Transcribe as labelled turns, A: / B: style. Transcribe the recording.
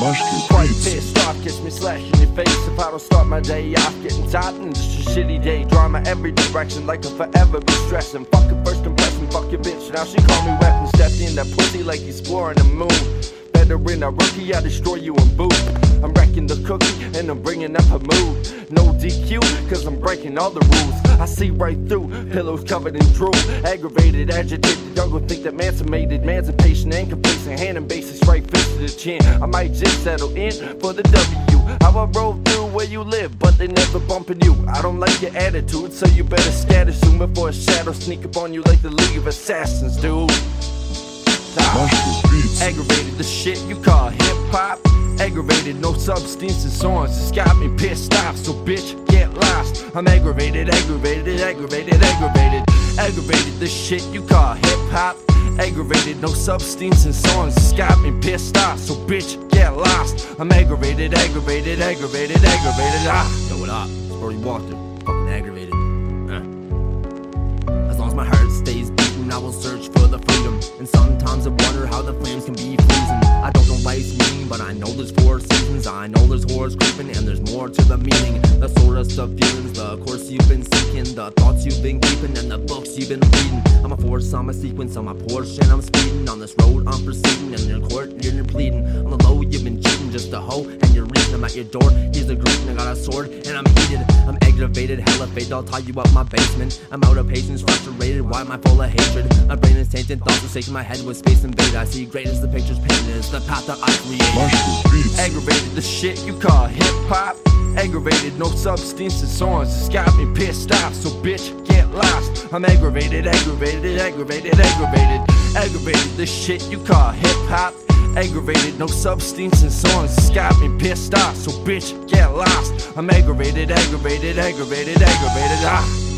A: Quite pissed off, catch me slashing your face if I don't start my day off getting top and just a shitty day. Drama every direction like I'll forever be stressing. Fuck a first impression, fuck your bitch. Now she call me weapon, stepped in that pussy like exploring the moon. Better in a rookie, I destroy you in boot. I'm wrecking the cookie and I'm bringing up her mood. No DQ, cause I'm breaking all the rules. I see right through, pillows covered in drool. Aggravated, agitated, y'all gon' think that man's mated. Man's impatient and complacent, hand and bases straight fist to the chin. I might just settle in for the W. How I roll through where you live, but they never bumping you. I don't like your attitude, so you better scatter soon before a shadow sneak up on you like the League of Assassins, dude. Aggravated, the shit you call hip-hop. Aggravated, no substance in songs, it's got me pissed off. So bitch, get lost. I'm aggravated, aggravated, aggravated, aggravated. Aggravated, the shit you call hip-hop. Aggravated, no substance in songs, it's got me pissed off. So bitch, get lost. I'm aggravated, aggravated, aggravated, aggravated.
B: Yo, what up? It's Brody Walker, fucking aggravated. As long as my heart stays beating, I will search for the freedom. And sometimes I wonder how the flames can be freezing. I don't know life's meaning, but I know there's 4 seasons. I know there's horrors creeping, and there's more to the meaning. The sort of stuff, feelings, the course you've been seeking, the thoughts you've been keeping, and the books you've been reading. I'm a force, I'm a sequence, I'm a Porsche, and I'm speeding. On this road, I'm proceeding, and in your court, you're pleading. On the low, you've been cheating, just a hoe, and you're reading. I'm at your door, here's a greeting, I got a sword, and I'm heated. I'm aggravated, hella fate, I'll tie you up my basement. I'm out of patience, frustrated, why am I full of hatred? My brain is tainted, thoughts are shaking my head with space invaded. I see great as the picture's painted, it's the path that I created.
A: Aggravated, the shit you call hip-hop. Aggravated, no substance in songs, it's got me pissed off. So bitch, get lost. I'm aggravated, aggravated, aggravated, aggravated. Aggravated, the shit you call hip-hop. Aggravated, no substance in songs, it's got me pissed off. So bitch, get lost. I'm aggravated, aggravated, aggravated, aggravated.